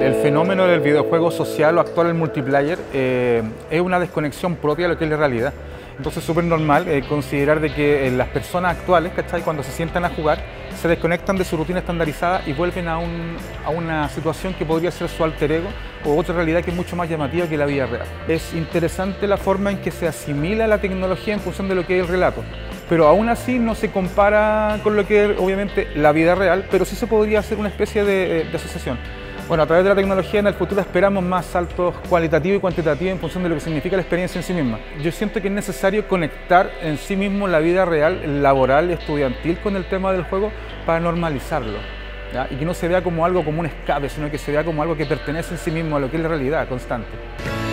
El fenómeno del videojuego social o actual, el multiplayer, es una desconexión propia de lo que es la realidad. Entonces es súper normal considerar de que las personas actuales, ¿cachai?, cuando se sientan a jugar, se desconectan de su rutina estandarizada y vuelven a una situación que podría ser su alter ego o otra realidad que es mucho más llamativa que la vida real. Es interesante la forma en que se asimila la tecnología en función de lo que es el relato, pero aún así no se compara con lo que es obviamente la vida real, pero sí se podría hacer una especie de asociación. Bueno, a través de la tecnología en el futuro esperamos más saltos cualitativos y cuantitativos en función de lo que significa la experiencia en sí misma. Yo siento que es necesario conectar en sí mismo la vida real, laboral, estudiantil con el tema del juego para normalizarlo, ¿ya? Y que no se vea como algo, como un escape, sino que se vea como algo que pertenece en sí mismo a lo que es la realidad constante.